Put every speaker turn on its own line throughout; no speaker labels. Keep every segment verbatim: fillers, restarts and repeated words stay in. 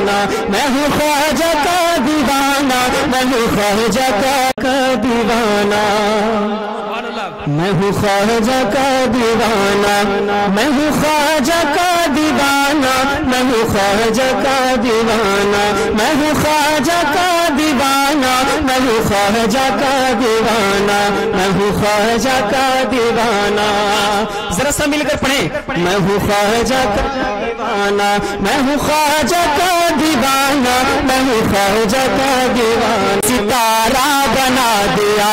دیوانہ، میں ہوں خواجہ کا دیوانہ، میں ہوں خواجہ کا دیوانہ، میں ہوں خواجہ کا دیوانہ، میں ہوں خواجہ کا دیوانہ، میں ہوں خواجہ کا دیوانہ، میں ہوں خواجہ کا دیوانہ، میں ہوں خواجہ کا دیوانہ، میں ہوں خواجہ کا دیوانہ. ذرا سا مل کر پڑھیں. میں ہوں خواجہ کا دیوانہ، میں ہوں خواجہ کا دیوانہ، میں ہوں خواجہ کا دیوانہ. ستارہ بنا دیا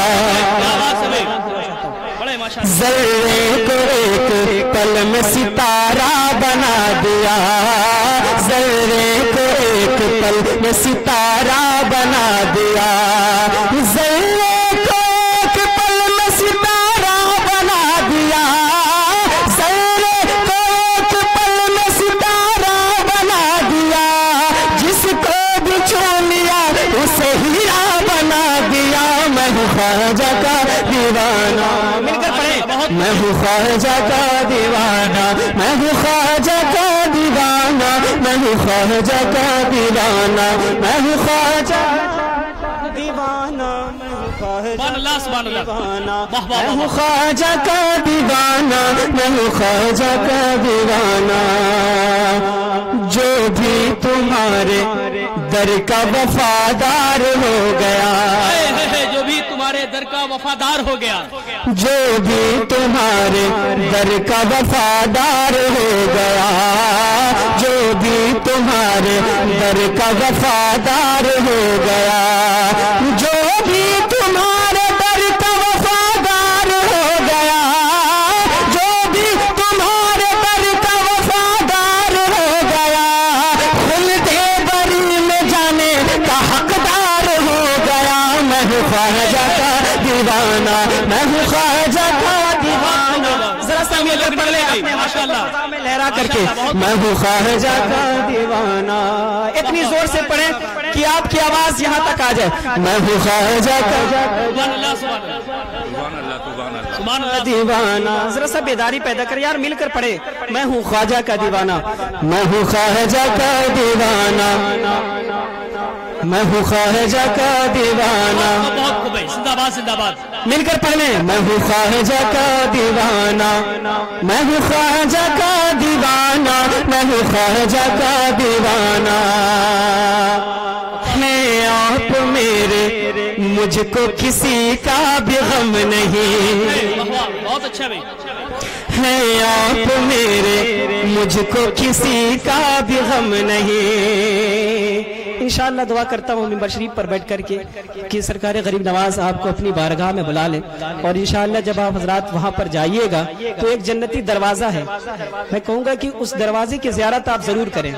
ذرے کو ایک پل میں، ستارہ بنا دیا ذرے کو ایک پل میں، ستارہ بنا دیا ذرے کو ایک پل میں، ستارہ بنا دیا ذرے کو ایک پل میں، ستارہ بنا دیا. جس کو بھی چھو لیا اسے ہیرا بنا دیا. میں ہوں خواجہ کا دیوانہ، مل کر پڑھیں. میں ہوں خواجہ کا دیوانہ، میں ہوں خواجہ کا دیوانہ، میں ہوں خواجہ کا دیوانہ، میں ہوں خواجہ کا دیوانہ، میں ہوں خواجہ کا دیوانہ، میں ہوں خواجہ کا دیوانہ، میں ہوں خواجہ کا دیوانہ. جو بھی تمہارے در کا وفادار ہو گیا، جو بھی تمہارے در کا وفادار ہو گیا، جو بھی تمہارے در کا وفادار ہو گیا، جو بھی تمہارے در کا وفادار ہو گیا، جو بھی تمہارے در کا وفادار ہو گیا، جو بھی تمہارے در کا وفادار ہو گیا، خلد بری میں جانے کا حقدار ہو گیا. میں ہوں خواجہ کا دیوانہ، میں ہوں خواجہ کا دیوانہ. ذرا سا مل کر پڑھ لیں اپنے ماشاءاللہ میں لہرا کر کے. میں ہوں خواجہ کا دیوانہ. اتنی زور سے پڑھیں کہ آپ کی آواز یہاں تک آ جائے. میں ہوں خواجہ کا دیوانہ. ذرا سا بیداری پیدا کر یار، مل کر پڑھے. میں ہوں خواجہ کا دیوانہ، میں ہوں خواجہ کا دیوانہ، میں ہوں خواجہ کا دیوانہ. زندہ باد زندہ باد. مل کر پڑھ لیں. میں ہوں خواجہ کا دیوانہ، میں ہوں خواجہ کا دیوانہ، میں ہوں خواجہ کا دیوانہ. ہیں آپ میرے مجھ کو کسی کا بھی غم نہیں، بہت اچھا بھائی. ہیں آپ میرے مجھ کو کسی کا بھی غم نہیں. انشاءاللہ دعا کرتا ہوں ممبر شریف پر بیٹھ کر کے کہ سرکار غریب نواز آپ کو اپنی بارگاہ میں بلا لیں، اور انشاءاللہ جب آپ حضرات وہاں پر جائیے گا تو ایک جنتی دروازہ ہے، میں کہوں گا کہ اس دروازے کی زیارت آپ ضرور کریں.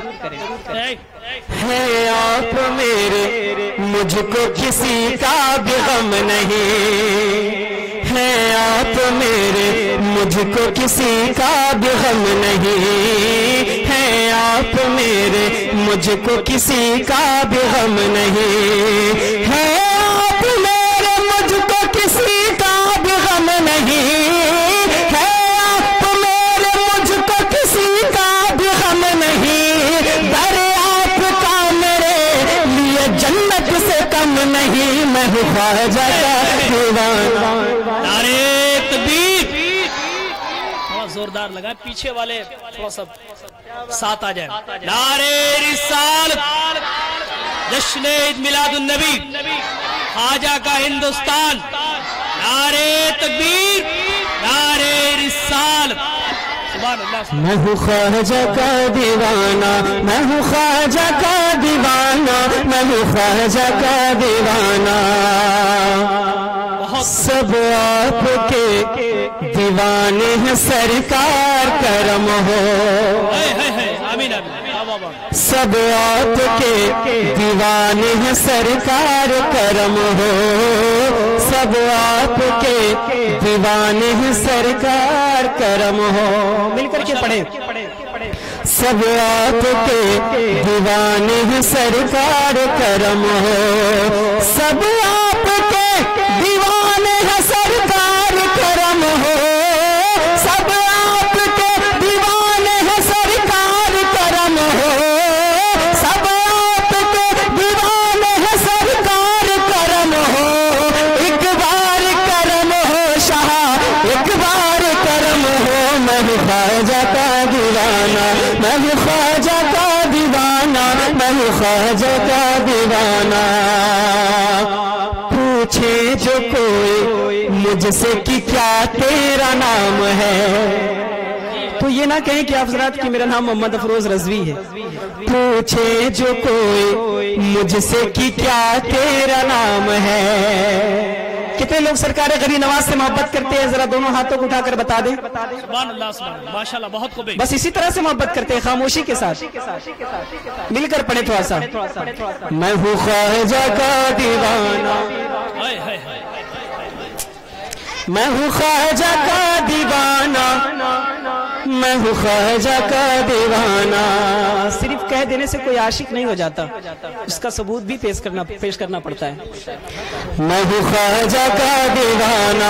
ہے آپ میرے مجھ کو کسی کا بھی غم نہیں، ہے آپ میرے مجھ کو کسی کا بھی غم نہیں، ہے آپ میرے مجھ کو کسی کا بھی غم نہیں، ہے آپ میرے مجھ کو کسی کا بھی غم نہیں، ہے آپ میرے مجھ کو کسی کا بھی غم نہیں. در آپ کا میرے لیے جنت سے کم نہیں. میں ہوں خواجہ کا دیوانہ. نعرے تکبیر. تھوڑا زوردار لگا، پیچھے والے تھوڑا سا ساتھ آ جائیں. نعرے رسالت، جشن عید میلاد النبی، خواجہ کا ہندوستان. نعرے تکبیر، نعرے رسالت. میں ہوں خواجہ کا دیوانہ، میں ہوں خواجہ کا دیوانہ، میں ہوں خواجہ کا دیوانہ. سب آپ کے دیوانے ہیں سرکار کرم ہو، سب آپ کے دیوانے ہیں سرکار کرم ہو، سب آپ کے دیوانے ہیں سرکار کرم ہو. مل کر کے پڑھیں. سب آپ کے دیوانے ہیں سرکار کرم ہو، سب آپ کے دیوانے ہیں سرکار کرم ہو، سب آپ کے دیوانے ہیں سرکار کرم ہو، سب ہوں ख्वाजा का दीवाना। पूछे जो कोई मुझसे कि क्या तेरा नाम है, تو یہ نہ کہیں کہ آپ حضرات کہ میرا نام محمد افروز رضوی ہے۔ پوچھے جو کوئی مجھ سے کہ کیا تیرا نام ہے۔ کتنے لوگ سرکار غریب نواز سے محبت کرتے ہیں؟ ذرا دونوں ہاتھوں کو اٹھا کر بتا دیں۔
سبحان اللہ سبحان اللہ، ماشاءاللہ بہت خوب ہے۔
بس اسی طرح سے محبت کرتے ہیں، خاموشی کے ساتھ مل کر پڑھیں تھوڑا سا۔ میں ہوں خواجہ کا دیوانہ،
ہائے ہائے ہائے،
میں ہوں خواجہ کا دیوانہ، میں ہوں خواجہ کا دیوانہ۔ صرف کہہ دینے سے کوئی عاشق نہیں ہو جاتا، اس کا ثبوت بھی پیش کرنا پیش کرنا پڑتا ہے۔ میں ہوں خواجہ کا دیوانہ،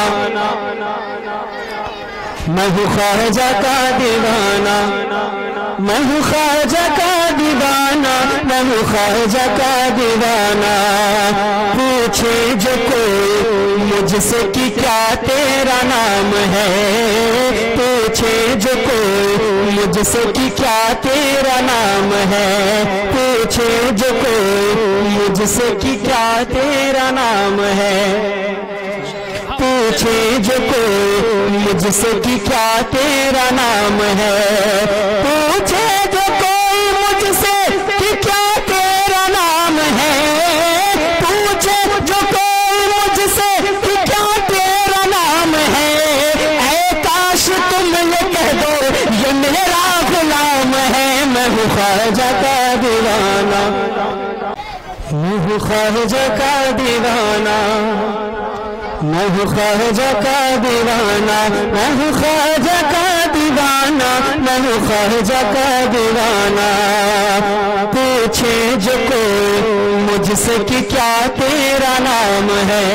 میں ہوں خواجہ کا دیوانہ، میں ہوں خواجہ کا دیوانہ، میں ہوں خواجہ کا دیوانہ۔ پوچھے جو کوئی مجھ سے کہ کیا تیرا نام ہے، پوچھے جو کوئی مجھ سے کہ کیا تیرا نام ہے، پوچھے جو کوئی مجھ سے کہ کیا تیرا نام ہے، پوچھے جو کوئی مجھ سے کہ کیا تیرا نام ہے، پوچھے جو کوئی مجھ سے کہ کیا تیرا نام ہے، پوچھے جو کوئی مجھ سے کہ کیا تیرا نام ہے۔ اے کاش تم یہ کہہ دو یہ میرا غلام ہے۔ میں ہوں خواجہ کا دیوانہ، میں ہوں خواجہ کا دیوانہ، میں ہوں خواجہ کا دیوانہ، میں ہوں خواجہ کا دیوانہ، میں ہوں خواجہ کا دیوانہ۔ پوچھے جو کوئی مجھ سے کہ کیا تیرا نام ہے،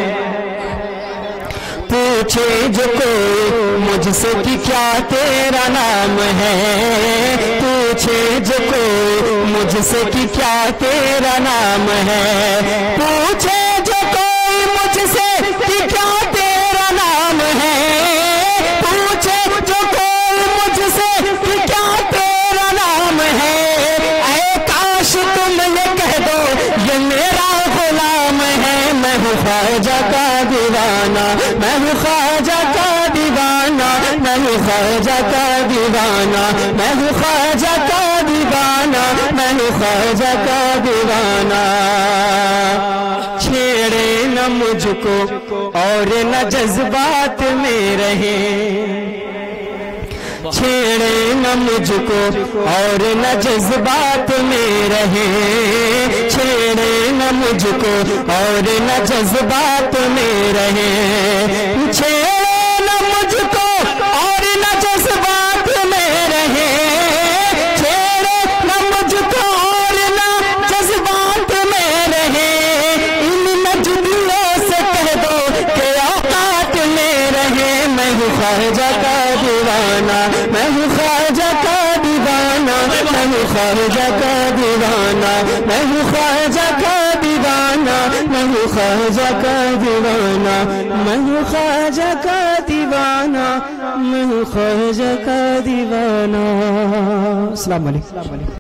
پوچھے جو کوئی مجھ سے کہ کیا تیرا نام ہے، پوچھے جو کوئی مجھ سے کہ کیا تیرا نام ہے، پوچھے جو کوئی مجھ سے کہ کیا تیرا نام ہے، پوچھے جو کوئی مجھ سے کہ کیا تیرا نام ہے۔ اے کاش تم یہ کہہ دو یہ میرا غلام ہے۔ میں ہوں خواجہ کا دیوانہ، میں ہوں خواجہ کا دیوانہ، میں ہوں خواجہ کا دیوانہ، میں ہوں خواجہ کا دیوانہ، میں ہوں خواجہ کا دیوانہ۔ چھیڑے نہ مجھ کو اور نہ جذبات میں رہے، چھیڑے نہ مجھ کو اور نہ جذبات میں رہے، چھیڑے نہ مجھ کو اور نہ جذبات میں رہے، چھیڑے نہ مجھ کو اور نہ جذبات میں رہے، چھیڑے نہ مجھ کو اور نہ جذبات میں رہے۔ ان نجدیوں سے کہہ دو کہ اوقات میں رہے۔ میں ہوں خواجہ کا دیوانہ، میں ہوں خواجہ کا دیوانہ، میں ہوں خواجہ کا دیوانہ، میں ہوں خواجہ کا دیوانہ، میں ہوں خواجہ کا دیوانہ، میں ہوں خواجہ کا دیوانہ، میں ہوں خواجہ کا دیوانہ۔ السلام علیکم۔